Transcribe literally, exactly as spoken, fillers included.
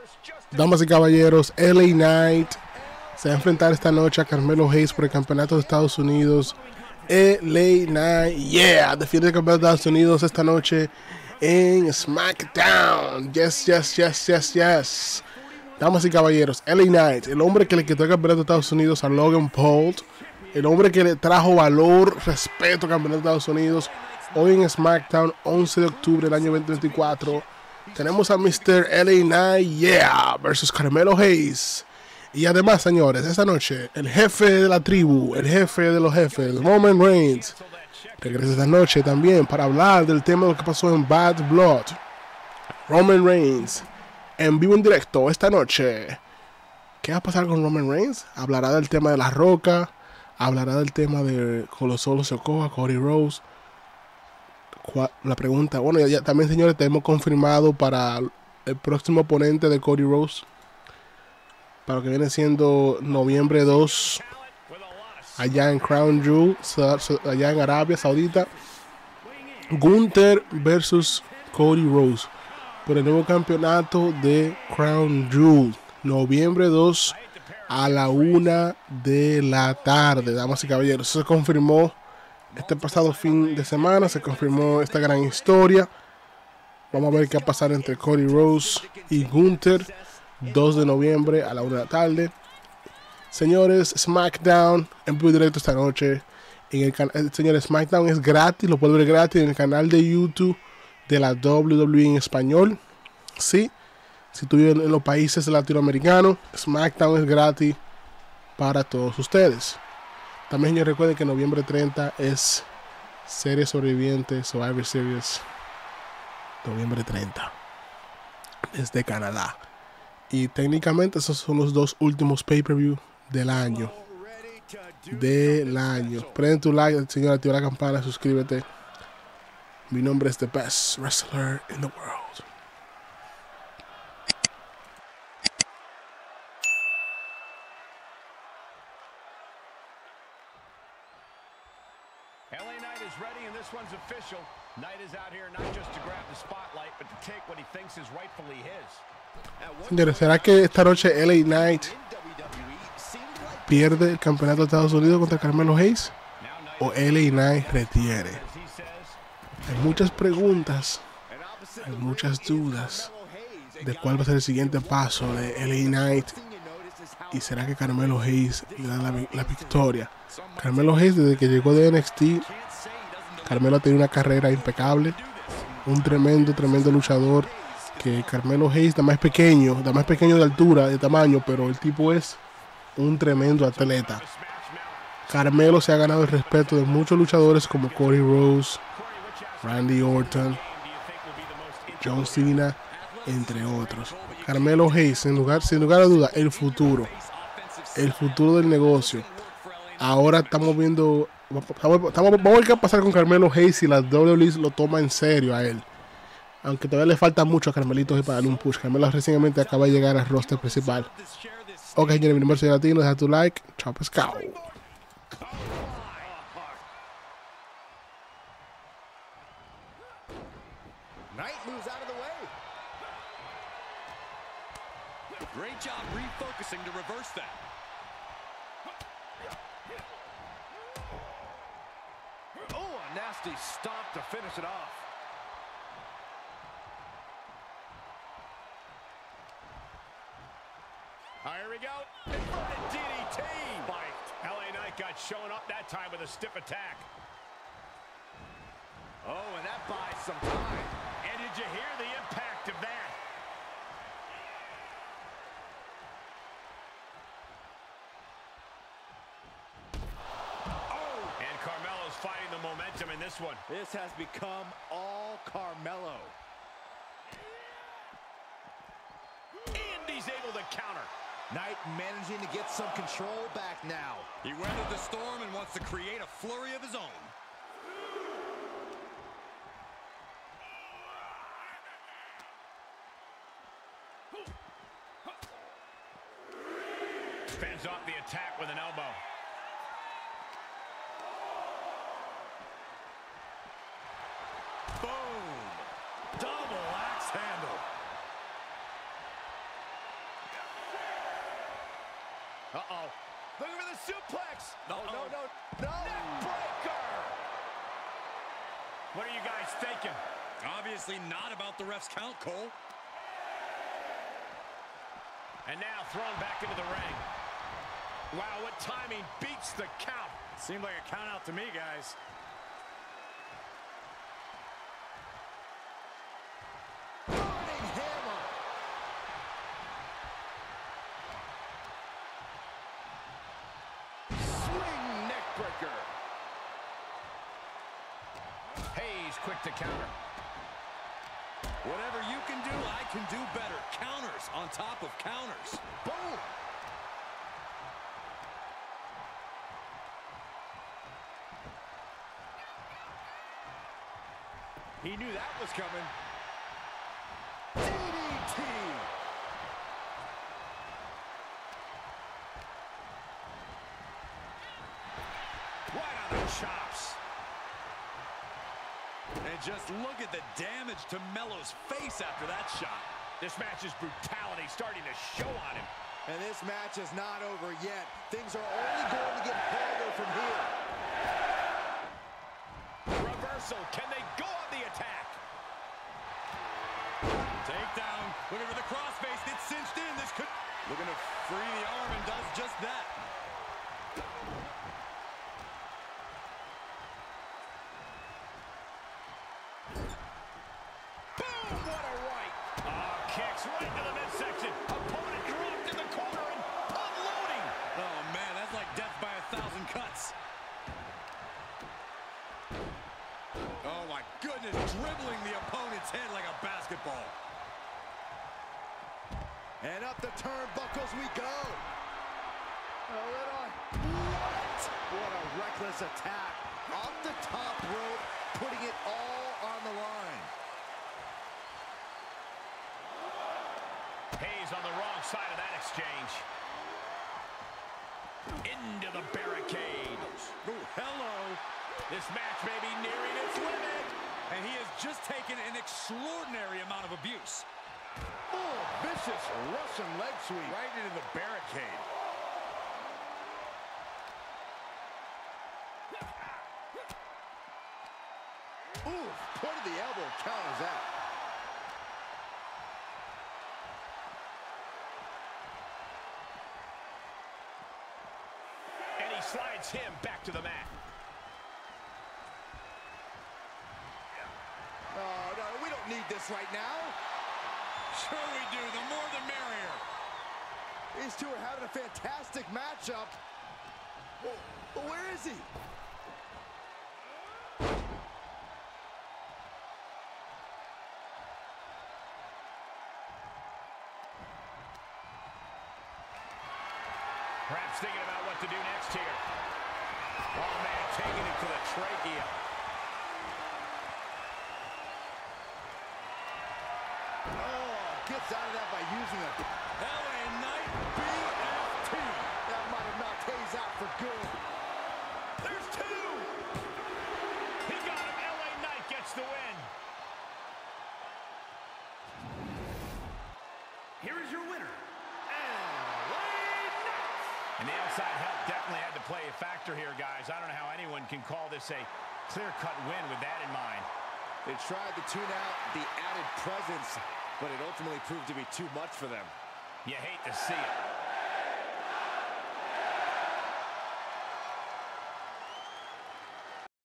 Damas y caballeros, L A Knight se va a enfrentar esta noche a Carmelo Hayes por el campeonato de Estados Unidos. L A Knight, yeah, defiende el campeonato de Estados Unidos esta noche en SmackDown. Yes, yes, yes, yes, yes. Damas y caballeros, L A Knight, el hombre que le quitó el campeonato de Estados Unidos a Logan Paul, el hombre que le trajo valor, respeto al campeonato de Estados Unidos. Hoy en SmackDown, once de octubre del año veinte veinticuatro, tenemos a mister L A Knight, yeah, versus Carmelo Hayes. Y además, señores, esta noche, el jefe de la tribu, el jefe de los jefes, Roman Reigns, regresa esta noche también para hablar del tema de lo que pasó en Bad Blood. Roman Reigns, en vivo en directo esta noche. ¿Qué va a pasar con Roman Reigns? Hablará del tema de La Roca, hablará del tema de Colo Sikoa, Cody Rhodes. La pregunta, bueno, ya, ya también, señores, tenemos confirmado para el próximo oponente de Cody Rhodes, para lo que viene siendo noviembre dos, allá en Crown Jewel, allá en Arabia Saudita. Gunther versus Cody Rhodes por el nuevo campeonato de Crown Jewel, noviembre dos a la una de la tarde, damas y caballeros. Eso se confirmó este pasado fin de semana, se confirmó esta gran historia. Vamos a ver qué va a pasar entre Cody Rhodes y Gunther, dos de noviembre a la una de la tarde. Señores, SmackDown en vivo directo esta noche. En el canal, señores, SmackDown es gratis, lo pueden ver gratis en el canal de YouTube de la W W E en español. Sí, si tú vives en los países latinoamericanos, SmackDown es gratis para todos ustedes. También, señores, recuerden que noviembre treinta es Serie Sobreviviente, Survivor Series. Noviembre treinta. Desde Canadá. Y técnicamente esos son los dos últimos pay-per-view del año. Del año. Prende tu like, señor, activa la campana, suscríbete. Mi nombre es The Best Wrestler in the World. L A Knight is ready, and this one's official. Knight is out here not just to grab the spotlight, but to take what he thinks is rightfully his. Señores, ¿será que esta noche L A Knight pierde el campeonato de Estados Unidos contra Carmelo Hayes? ¿O L A Knight retiene? Hay muchas preguntas, hay muchas dudas de cuál va a ser el siguiente paso de L A Knight. ¿Y será que Carmelo Hayes le da la, la victoria? Carmelo Hayes, desde que llegó de N X T, Carmelo ha tenido una carrera impecable. Un tremendo, tremendo luchador. Que Carmelo Hayes da más pequeño, da más pequeño de altura, de tamaño, pero el tipo es un tremendo atleta. Carmelo se ha ganado el respeto de muchos luchadores como Cody Rhodes, Randy Orton, John Cena, entre otros. Carmelo Hayes, sin lugar, sin lugar a duda, el futuro. El futuro del negocio. Ahora estamos viendo, estamos, estamos, vamos a ver qué va a pasar con Carmelo Hayes si la W W E lo toma en serio a él. Aunque todavía le falta mucho a Carmelito para darle un push. Carmelo recientemente acaba de llegar al roster principal. Ok, señores, mi nombre es Latino. Deja tu like. Chao, pescado. Knight moves out of the way. Great job refocusing to reverse that. Oh, a nasty stomp to finish it off. Oh, here we go. Inverted D D T. Spiked. L A Knight got shown up that time with a stiff attack. Oh, and that buys some time. And did you hear the impact of that? Oh! And Carmelo's fighting the momentum in this one. This has become all Carmelo. And he's able to counter. Knight managing to get some control back now. He weathered the storm and wants to create a flurry of his own. Fends off the attack with an elbow. Boom! Double axe handle. Uh-oh. Looking for the suplex. Uh-oh. Oh, no, no, no. Neckbreaker. What are you guys thinking? Obviously not about the ref's count, Cole. And now thrown back into the ring. Wow, what timing beats the count. Seemed like a count out to me, guys. Burning hammer. Swing neckbreaker. Hayes quick to counter. Whatever you can do, I can do better. Counters on top of counters. Boom. He knew that was coming. D D T. Right on the chops. And just look at the damage to Melo's face after that shot. This match's brutality starting to show on him. And this match is not over yet. Things are only going to get harder from here. Reversal. Can they go on the attack? Takedown. Looking for the crossface. It's cinched in. This could... Looking to free the arm and does just that. Boom! What a right. Oh, kicks right to the midsection. Opponent dropped in the corner and unloading. Oh, man, that's like death by a thousand cuts. Oh, my goodness. Dribbling the opponent's head like a basketball. And up the turnbuckles we go. Oh, what? What a reckless attack. Off the top rope, putting it all on the line. Hayes on the wrong side of that exchange. Into the barricade. Oh, hello. This match may be nearing its limit. And he has just taken an extraordinary amount of abuse. Oh, vicious Russian leg sweep. Right into the barricade. Ooh, point of the elbow counters that. And he slides him back to the mat. Oh, no, we don't need this right now. Sure we do. The more the merrier. These two are having a fantastic matchup. Well, where is he? Perhaps thinking about what to do next here. Oh, man, taking it to the trachea. Oh, gets out of that by using a L A Knight B F T. That might have knocked Hayes out for good. There's two! He got him. L A Knight gets the win. Here is your winner, L A Knight. And the outside help definitely had to play a factor here, guys. I don't know how anyone can call this a clear-cut win with that in mind. They tried to tune out the added presence, but it ultimately proved to be too much for them. You hate to see it.